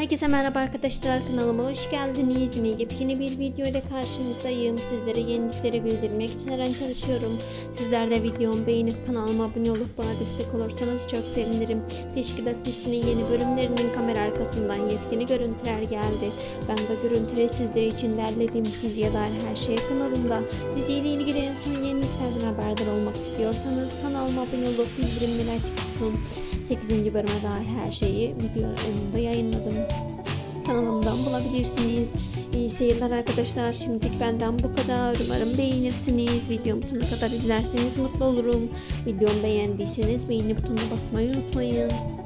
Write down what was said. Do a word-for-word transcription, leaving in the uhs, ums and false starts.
Herkese merhaba arkadaşlar, kanalıma hoş geldiniz. Yine yepyeni bir video ile karşınızdayım. Sizlere yenilikleri bildirmek için her an çalışıyorum. Sizler de videomu beğenip kanalıma abone olup bana destek olursanız çok sevinirim. Teşkilat dizisinin yeni bölümlerinin kamera arkasından yepyeni görüntüler geldi. Ben de görüntüleri sizler için derledim. Diziye dair her şey kanalımda. Diziyle ilgili en son yeniliklerden haberdar olmak istiyorsanız kanalıma abone olup bildirimleri açık tutun. sekizinci bölüme dair her şeyi videolarımda yayınladım. Kanalımdan bulabilirsiniz. İyi seyirler arkadaşlar. Şimdilik benden bu kadar. Umarım beğenirsiniz. Videomu sonuna kadar izlerseniz mutlu olurum. Videomu beğendiyseniz beğeni butonuna basmayı unutmayın.